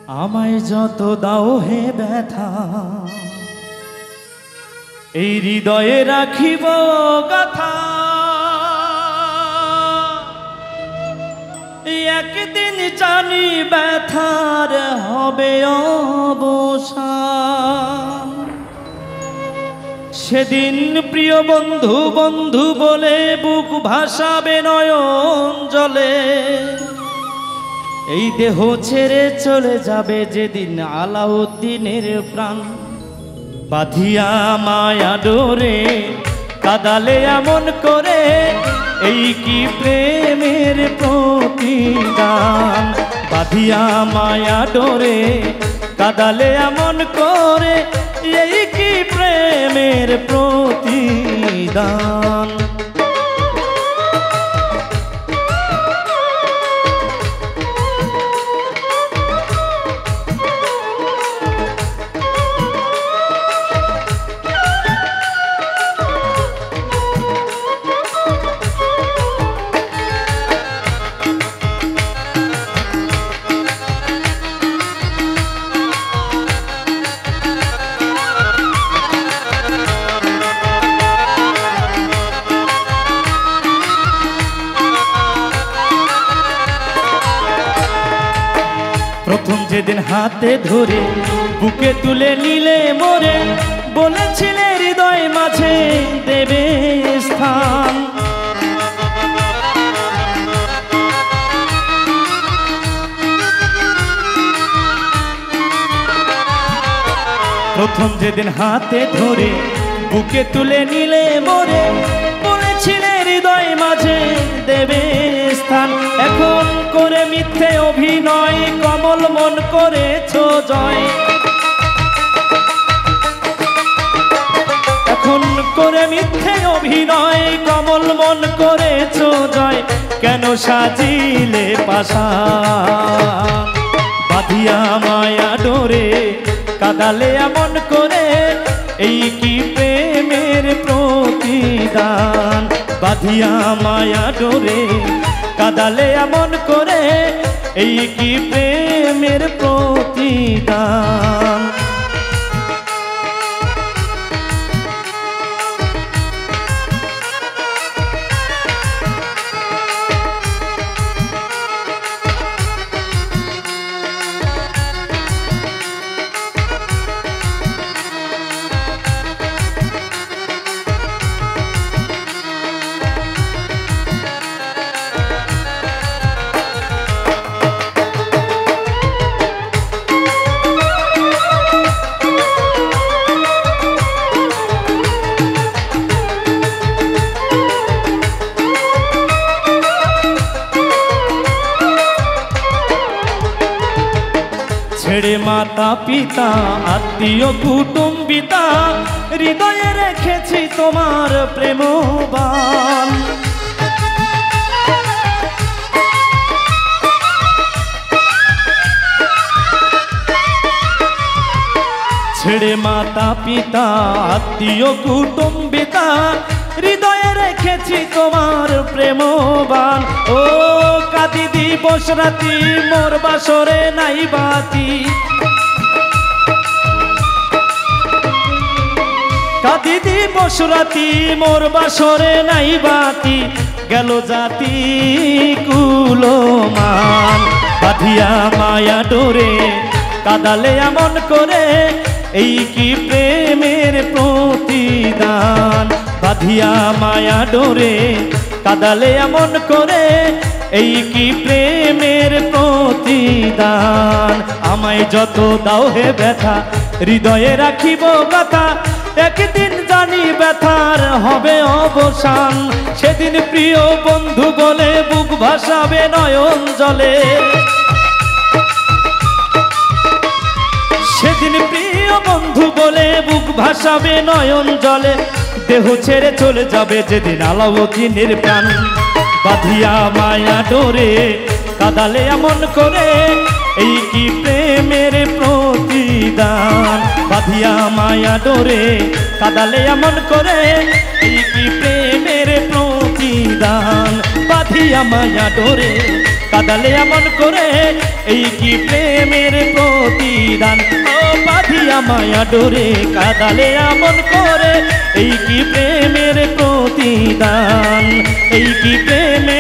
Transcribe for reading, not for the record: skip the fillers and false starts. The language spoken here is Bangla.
আমায় যত দাও হে ব্যথা, এই হৃদয়ে রাখিব গাথা। একদিন জানি ব্যথার হবে অবসান, সেদিন প্রিয় বন্ধু বন্ধু বলে বুক ভাসাবে নয়ন জলে। এই দেহ ছেড়ে চলে যাবে যেদিন আলাউদ্দিনের প্রাণ। বাঁধিয়া মায়া ডোরে কাদালে এমন করে, এই কি প্রেমের প্রতিদান। বাঁধিয়া মায়া ডোরে কাদালে এমন করে, এই কি প্রেমের প্রতিদান। প্রথম যেদিন হাতে ধরে বুকে তুলে নিলে মোরে, বলেছিলে হৃদয় মাঝে দেবে স্থান। প্রথম যেদিন হাতে ধরে বুকে তুলে নিলে মোরে, বলেছিলে হৃদয় মাঝে দেবে স্থান। এখন করে মিথ্যে অভিনয় কমল মন করেছ জয়। এখন করে মিথ্যে অভিনয় কমল মন করেছ জয়। কেন সাজিলে পাশান, বাঁধিয়া মায়া ডোরে কাদালে এমন করে, এই কি প্রেমের প্রতিদান। বাঁধিয়া মায়া ডোরে কাদালে এমন করে, এই কি প্রেমের প্রতিদান। ছেড়ে মাতা পিতা আত্মীয় কুটুম্বিতা, হৃদয়ে রেখেছি তোমার প্রেমবান। ছেড়ে মাতা পিতা আত্মীয় কুটুম্বিতা, হৃদয়ে রেখেছি তোমার প্রেমবান। ও কাঁদি দিবস রাতি মোর বাসরে নাই বাতি, কাঁদি দিবস রাতি মোর বাসরে নাই বাতি। গেল জাতি কুলমান, বাঁধিয়া মায়া ডোরে কাদালে এমন করে, এই কি প্রেমের প্রতিদান। বাঁধিয়া মায়া ডোরে কাদালে এমন করে, এই কি প্রেমের প্রতিদান। আমায় যত দাও হে ব্যথা, হৃদয়ে রাখিব গাথা। একদিন জানি ব্যথার হবে অবসান, সেদিন প্রিয় বন্ধু বলে বুক ভাসাবে নয়ন জলে। সেদিন প্রিয় বন্ধু বলে বুক ভাসাবে নয়ন জলে। দেহ ছেড়ে চলে যাবে যেদিন আলাউদ্দিনের প্রাণ। বাঁধিয়া মায়া ডোরে কাদালে এমন করে, এই কি প্রেমের প্রতিদান। বাঁধিয়া মায়া ডোরে কাদালে এমন করে, এই কি প্রেমের প্রতিদান। বাঁধিয়া মায়া ডোরে কাদালে এমন করে, এই কি প্রেমের প্রতিদান। ও বাঁধিয়া মায়া ডোরে কাদালে এমন করে, এই কি প্রেমের প্রতিদান, এই কি প্রেমের